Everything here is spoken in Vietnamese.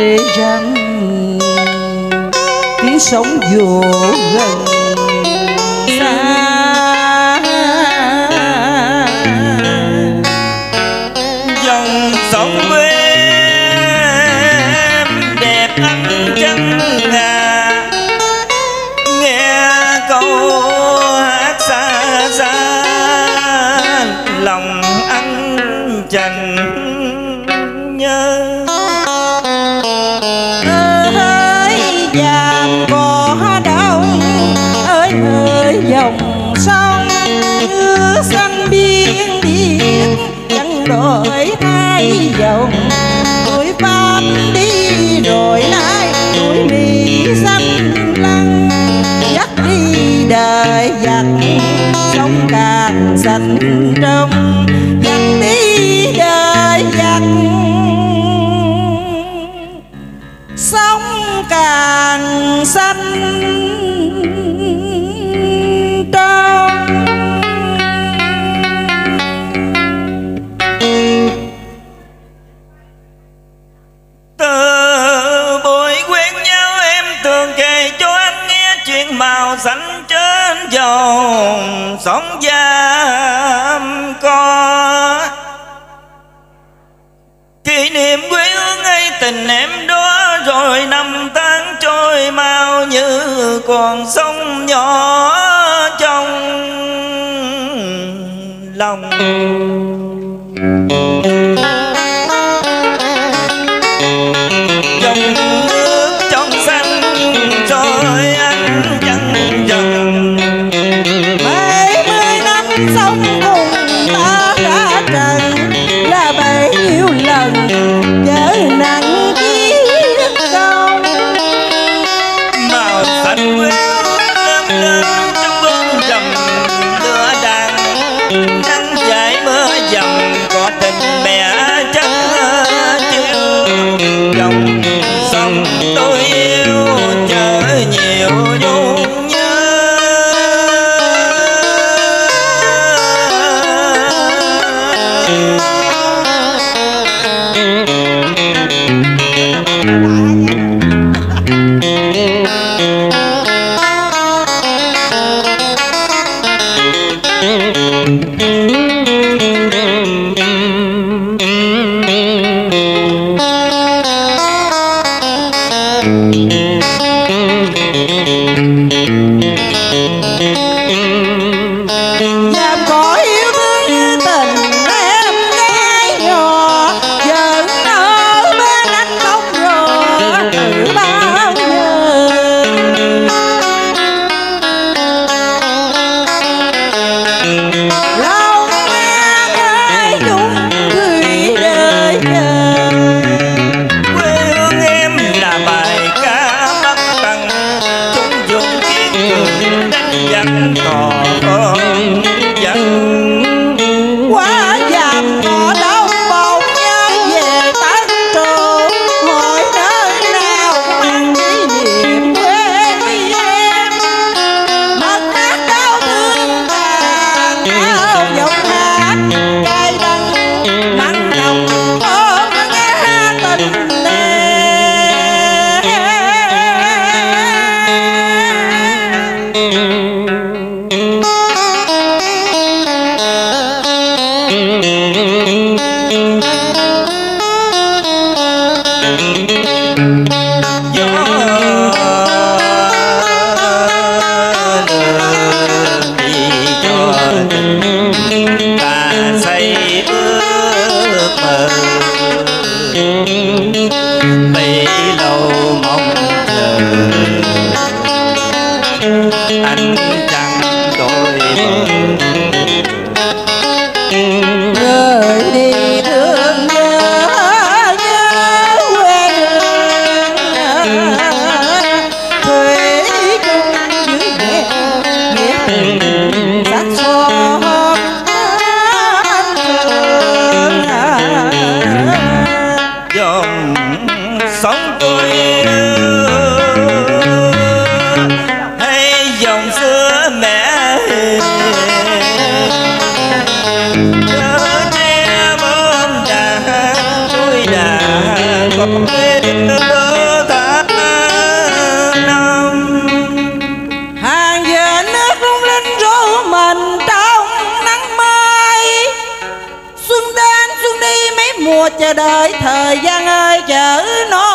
rằng tiếng sống vô gần xa. Dòng sông quê em đẹp ánh chân ngà, nghe câu hát xa xa lòng anh chẳng nhớ. Ơi dàm cỏ đông, ơi ơi dòng sông như xanh biên biển chẳng đổi hai dòng. Núi Pháp đi rồi lại núi Mỹ xanh lăng, dắt đi đời dạt sông càng xanh trong, dắt đi đời dạt sông càng xanh trong. Từ buổi quen nhau em thường kể cho anh nghe chuyện màu xanh trên dòng sông Giam Co. Kỷ niệm quê hương hay tình em đó, rồi năm tháng trôi mau như con sông nhỏ trong lòng. Dòng nước trong xanh rồi anh chẳng dần. Mấy mươi năm sống cùng ta ra trần, là bấy nhiêu lần chớ nặng kiếp công. Màu xanh quê hương lên trong bóng rầm lửa đàn, nắng dài mưa dầm có tình mẹ chắc chiều. Dòng sông tôi yêu chở nhiều nhung nhớ. Dàm có yêu thương như tình em gái nhỏ, giờ ở bên anh không rõ từ bao giờ. Lòng em ơi đúng người đời chờ. Quê hương em là bài ca bắc tầng, chúng dùng kiên cường đánh giặc còn dân. Quá dàm cỏ đông bồng nhớ về Tân Trường, hỏi nơi nào mang kỷ niệm quê em. Mất mát đau thương tàn áo giọng hát cay đắng, nặng lòng ôm nghe tình bấy lâu mong chờ anh chẳng đổi bờ. rời đi thương nhớ nhớ quê hương, thuê chung dưới nghĩa tình sát son anh thương. Dòng sông tôi hay dòng xưa mẹ chớ che bom đà tôi đã có quên mùa chờ đợi thời gian ơi chở nó